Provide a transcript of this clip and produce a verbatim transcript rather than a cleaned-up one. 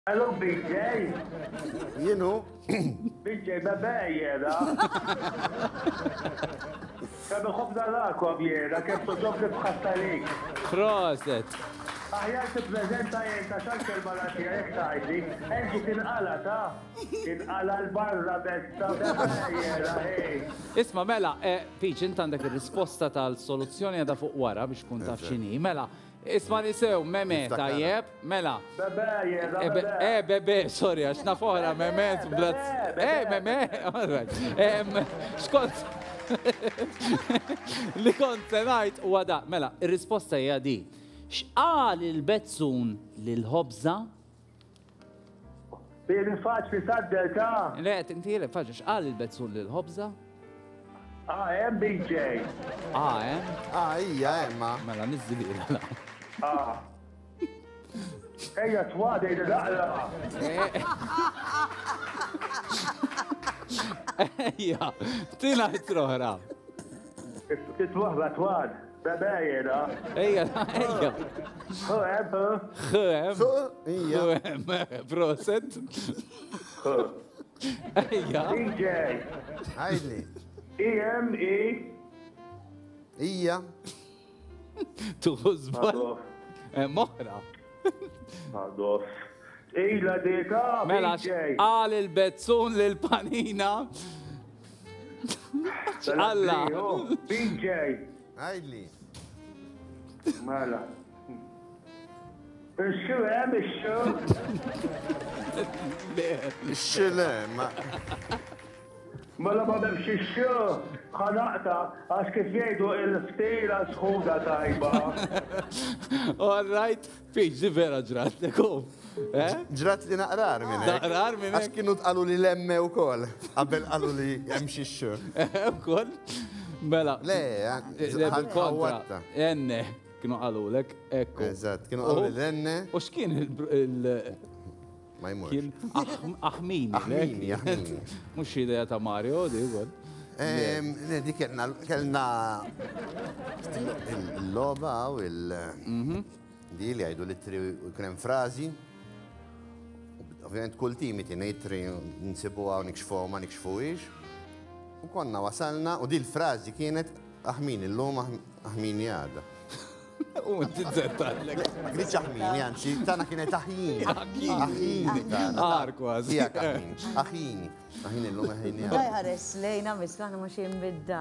Hello, B J. You know. B J, bebej jeda. Kemm iħobbna l-akom jeda, kemm soġobni bħassalik. Proset. Aħjar tippreżenta jien ta' xal-kelma l-għatija jek tajdi, enġi tinqala ta' tinqala l-barra besta bebej jeda, hej. Isma' mela, Peach, int għandek ir-risposta tal-soluzzjoni għadha fuq wara biex kun taf x'inhi. Mela, isma' nisew meme tajjeb, mela. Bebej jeda, bebej. Eh, bebe, sorry, għax nafoħra memet blat. Eh, meme, all right. Xkont. Li kont senajt u għada, mela, ir-risposta hija di. X'qal il-bezzun lil-ħobża? Bini faċli saddel ta' Le, tintiele, faċli, x'qal il-bezzun lil-ħobża? Ah, hemm B J. Ah, eh? Ah, hija emma. Mela, nizzilila. Ah. Ejja twada id daqla. Ejja, tina jitroħra. Titwaħba twad. Bebej jeda. Ejja, ejja. Hu hemm, hu. Xem. Hija. Xem, proset. Hu. Ejja. B J. Għajdli. E M E. Hija. Tuħuzbal. Madoff. Moħra. Madoff. Ila dika, Mela, B J. xqal il-bezzun lil-panina. Alla. B J. Għajdli. Mela. Ix-xu hemm ix-xu. Xilem. Mela ma bemx ix-xu. Ħanaqta għax kif jgħidu il-ftira sħuda tajba. All right, Peach, di vera ġrat, nekum. Ġrat li naqrar minn hekk. Naqrar minn Għax kienu tqalu li lemme u kol. Qabel qalu li hemm xi xxu. Ukoll. Mela. Le, Le bil-kontra. Enne, kienu qalulek, ekku. Eżatt, kienu qalu li lenne. U x'kien il- Ma jmurx. kien aħmini. Aħmini, aħmini. Mux ideja ta' Mario, di għol. Le, di kellna il-loba u il- di li għajdu litri u kunem frazi. Ovvijament kull timiti nejtri nsibu għaw nikxfu ma nikxfu ix. U konna wasalna u di l-frazi kienet aħmini l-lum aħmini għada. U inti t-zettallek. Ma għritx aħmini, għanċi, tana kienet aħjini. Aħjini. tana. Għar kważi. Tijak aħmini. Aħjini. Aħjini l-lum aħjini għada. Ħares lejna mislana ma xejn bidda.